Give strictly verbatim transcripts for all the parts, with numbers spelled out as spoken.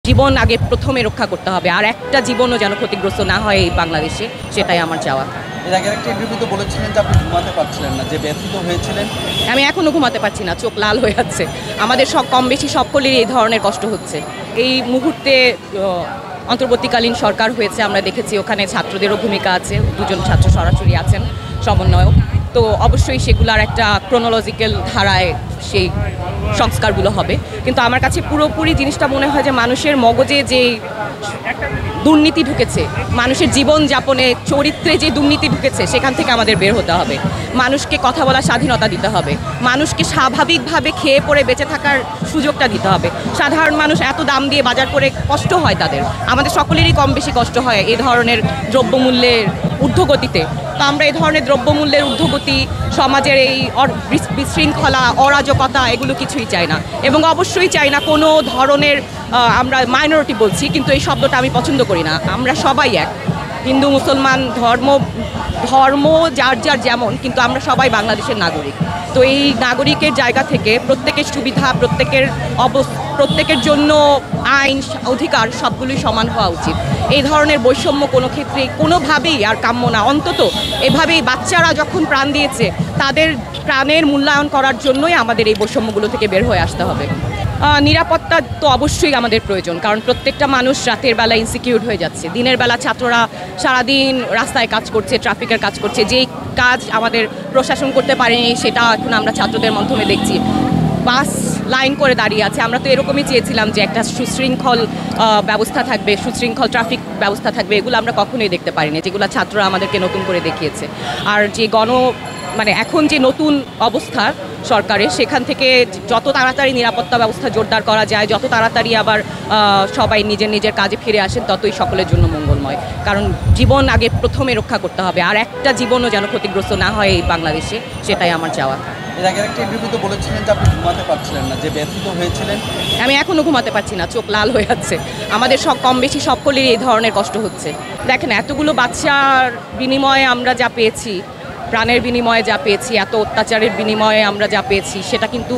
জীবন আগে প্রথমে রক্ষা করতে হবে, আর একটা জীবনও যেন ক্ষতিগ্রস্ত না হয় এই বাংলাদেশে, সেটাই আমার চাওয়া। এর আগে একটা ইন্টারভিউতে বলেছিলেন যে আপনি ঘুমাতে পারছিলেন না, যে ব্যথিত হয়েছিলেন। আমি এখনো ঘুমাতে পারছি না, চোখ লাল হয়ে যাচ্ছে। আমাদের সব কম বেশি সকলেরই এই ধরনের কষ্ট হচ্ছে। এই মুহূর্তে অন্তর্বর্তীকালীন সরকার হয়েছে, আমরা দেখেছি ওখানে ছাত্রদেরও ভূমিকা আছে, দুজন ছাত্র সরাসরি আছেন সমন্বয়ক। তো অবশ্যই সেগুলার একটা ক্রোনোলজিক্যাল ধারায় সেই সংস্কারগুলো হবে। কিন্তু আমার কাছে পুরোপুরি জিনিসটা মনে হয় যে মানুষের মগজে যে দুর্নীতি ঢুকেছে, মানুষের জীবনযাপনে চরিত্রে যে দুর্নীতি ঢুকেছে, সেখান থেকে আমাদের বের হতে হবে। মানুষকে কথা বলার স্বাধীনতা দিতে হবে, মানুষকে স্বাভাবিকভাবে খেয়ে পড়ে বেঁচে থাকার সুযোগটা দিতে হবে। সাধারণ মানুষ এত দাম দিয়ে বাজার করে কষ্ট হয় তাদের, আমাদের সকলেরই কম বেশি কষ্ট হয় এই ধরনের দ্রব্যমূল্যের ঊর্ধ্বগতিতে। তো আমরা এই ধরনের দ্রব্যমূল্যের ঊর্ধ্বগতি, সমাজের এই বিশৃঙ্খলা, অরাজকতা, এগুলো কিছুই চাই না। এবং অবশ্যই চাই না কোনো ধরনের, আমরা মাইনরিটি বলছি কিন্তু এই শব্দটা আমি পছন্দ করি না। আমরা সবাই এক, হিন্দু মুসলমান ধর্ম ধর্ম যার যার যেমন, কিন্তু আমরা সবাই বাংলাদেশের নাগরিক। তো এই নাগরিকের জায়গা থেকে প্রত্যেকের সুবিধা, প্রত্যেকের অব প্রত্যেকের জন্য আইন অধিকার সবগুলোই সমান হওয়া উচিত। এই ধরনের বৈষম্য কোনো ক্ষেত্রেই কোনোভাবেই আর কাম্য না। অন্তত এভাবেই বাচ্চারা যখন প্রাণ দিয়েছে, তাদের প্রাণের মূল্যায়ন করার জন্যই আমাদের এই বৈষম্যগুলো থেকে বের হয়ে আসতে হবে। নিরাপত্তা তো অবশ্যই আমাদের প্রয়োজন, কারণ প্রত্যেকটা মানুষ রাতের বেলা ইনসিকিউর হয়ে যাচ্ছে। দিনের বেলা ছাত্ররা সারাদিন রাস্তায় কাজ করছে, ট্রাফিকের কাজ করছে, যেই কাজ আমাদের প্রশাসন করতে পারেনি সেটা এখন আমরা ছাত্রদের মাধ্যমে দেখছি। বাস লাইন করে দাঁড়িয়ে আছে। আমরা তো এরকমই চেয়েছিলাম যে একটা সুশৃঙ্খল ব্যবস্থা থাকবে, সুশৃঙ্খল ট্রাফিক ব্যবস্থা থাকবে, এগুলো আমরা কখনোই দেখতে পারিনি, যেগুলো ছাত্ররা আমাদেরকে নতুন করে দেখিয়েছে। আর যে গণ মানে এখন যে নতুন অবস্থা সরকারের, সেখান থেকে যত তাড়াতাড়ি নিরাপত্তা ব্যবস্থা জোরদার করা যায়, যত তাড়াতাড়ি আবার সবাই নিজের নিজের কাজে ফিরে আসেন, ততই সকলের জন্য মঙ্গলময়। কারণ জীবন আগে প্রথমে রক্ষা করতে হবে, আর একটা জীবনও যেন ক্ষতিগ্রস্ত না হয় এই বাংলাদেশে, সেটাই আমার চাওয়া। এর আগে একটা ইন্টারভিউতে বলেছিলেন যে আপনি ঘুমাতে পারছিলেন না, যে ব্যথিত হয়েছিলেন। আমি এখনো ঘুমাতে পারছি না, চোখ লাল হয়ে যাচ্ছে। আমাদের সব কম বেশি সকলেরই এই ধরনের কষ্ট হচ্ছে। দেখেন, এতগুলো বাচ্চার বিনিময়ে আমরা যা পেয়েছি, প্রাণের বিনিময়ে যা পেয়েছি, এত অত্যাচারের বিনিময়ে আমরা যা পেয়েছি, সেটা কিন্তু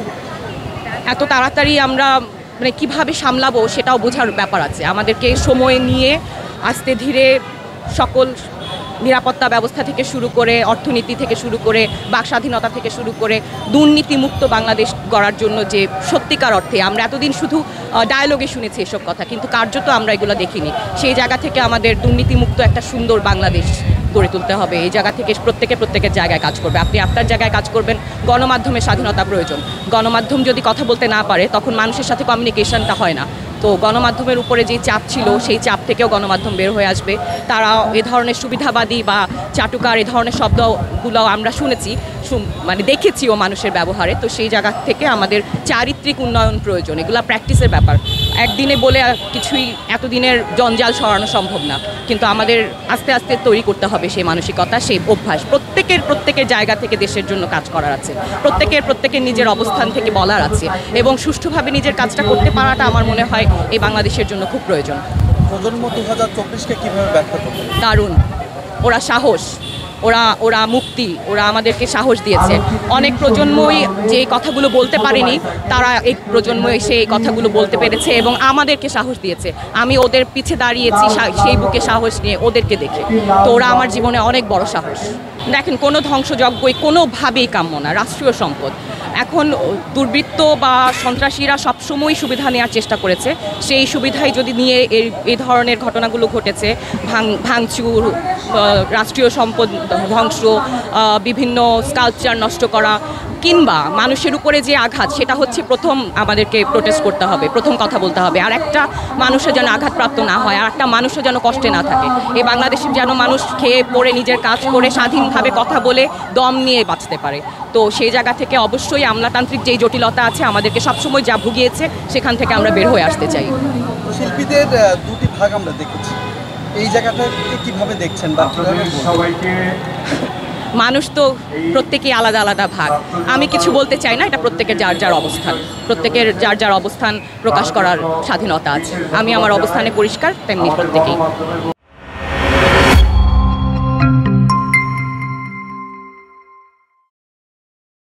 এত তাড়াতাড়ি আমরা মানে কীভাবে সামলাবো সেটাও বোঝার ব্যাপার আছে। আমাদেরকে সময় নিয়ে আস্তে ধীরে সকল নিরাপত্তা ব্যবস্থা থেকে শুরু করে, অর্থনীতি থেকে শুরু করে, বাক স্বাধীনতা থেকে শুরু করে দুর্নীতিমুক্ত বাংলাদেশ গড়ার জন্য, যে সত্যিকার অর্থে আমরা এতদিন শুধু ডায়ালগে শুনেছি এসব কথা, কিন্তু কার্যত আমরা এগুলো দেখিনি। সেই জায়গা থেকে আমাদের দুর্নীতিমুক্ত একটা সুন্দর বাংলাদেশ গড়ে তুলতে হবে। এই জায়গা থেকে প্রত্যেকে প্রত্যেকের জায়গায় কাজ করবে। আপনি আপনার জায়গায় কাজ করবেন। গণমাধ্যমের স্বাধীনতা প্রয়োজন। গণমাধ্যম যদি কথা বলতে না পারে, তখন মানুষের সাথে কমিউনিকেশনটা হয় না। তো গণমাধ্যমের উপরে যে চাপ ছিল, সেই চাপ থেকেও গণমাধ্যম বের হয়ে আসবে। তারা এ ধরনের সুবিধাবাদী বা চাটুকার এ ধরনের শব্দগুলো আমরা শুনেছি, মানে দেখেছিও মানুষের ব্যবহারে। তো সেই জায়গা থেকে আমাদের চারিত্রিক উন্নয়ন প্রয়োজন। এগুলো প্র্যাকটিসের ব্যাপার, একদিনে বলে কিছুই এতদিনের জঞ্জাল সরানো সম্ভব না। কিন্তু আমাদের আস্তে আস্তে তৈরি করতে হবে সেই মানসিকতা, সেই অভ্যাস। প্রত্যেকের প্রত্যেকের জায়গা থেকে দেশের জন্য কাজ করার আছে, প্রত্যেকের প্রত্যেকের নিজের অবস্থান থেকে বলার আছে, এবং সুষ্ঠুভাবে নিজের কাজটা করতে পারাটা আমার মনে হয় এই বাংলাদেশের জন্য খুব প্রয়োজন। প্রজন্ম দু হাজার চব্বিশকে কীভাবে ব্যাখ্যা করবেন? দারুণ, ওরা সাহস, ওরা ওরা মুক্তি, ওরা আমাদেরকে সাহস দিয়েছে। অনেক প্রজন্মই যে কথাগুলো বলতে পারেনি, তারা এই প্রজন্ম এসে এই কথাগুলো বলতে পেরেছে এবং আমাদেরকে সাহস দিয়েছে। আমি ওদের পিছে দাঁড়িয়েছি সেই বুকে সাহস নিয়ে, ওদেরকে দেখে। তো ওরা আমার জীবনে অনেক বড় সাহস। দেখেন, কোনো ধ্বংসযজ্ঞই কোনোভাবেই কাম্য না। রাষ্ট্রীয় সম্পদ, এখন দুর্বৃত্ত বা সন্ত্রাসীরা সবসময় সুবিধা নেওয়ার চেষ্টা করেছে। সেই সুবিধাই যদি নিয়ে এই ধরনের ঘটনাগুলো ঘটেছে, ভাঙ ভাঙচুর, রাষ্ট্রীয় সম্পদ ধ্বংস, বিভিন্ন স্কাল্পচার নষ্ট করা, কিংবা মানুষের উপরে যে আঘাত, সেটা হচ্ছে প্রথম আমাদেরকে প্রোটেস্ট করতে হবে, প্রথম কথা বলতে হবে। আর একটা মানুষের যেন আঘাতপ্রাপ্ত না হয়, আর একটা মানুষও যেন কষ্টে না থাকে। এই বাংলাদেশের যেন মানুষ খেয়ে পড়ে নিজের কাজ করে স্বাধীনভাবে কথা বলে দম নিয়ে বাঁচতে পারে। তো সেই জায়গা থেকে অবশ্যই আমলাতান্ত্রিক যেই জটিলতা আছে, আমাদেরকে সবসময় যা ভুগিয়েছে, সেখান থেকে আমরা বের হয়ে আসতে চাই। শিল্পীদের দুটি ভাগ আমরা দেখেছি, এই জায়গাটাকে কিভাবে দেখছেন? বা সবাইকে মানুষ তো প্রত্যেকেই আলাদা আলাদা ভাগ, আমি কিছু বলতে চাই না। এটা প্রত্যেকের যার যার অবস্থান, প্রত্যেকের যার যার অবস্থান প্রকাশ করার স্বাধীনতা আছে। আমি আমার অবস্থানে পরিষ্কার, তেমনি প্রত্যেকেই।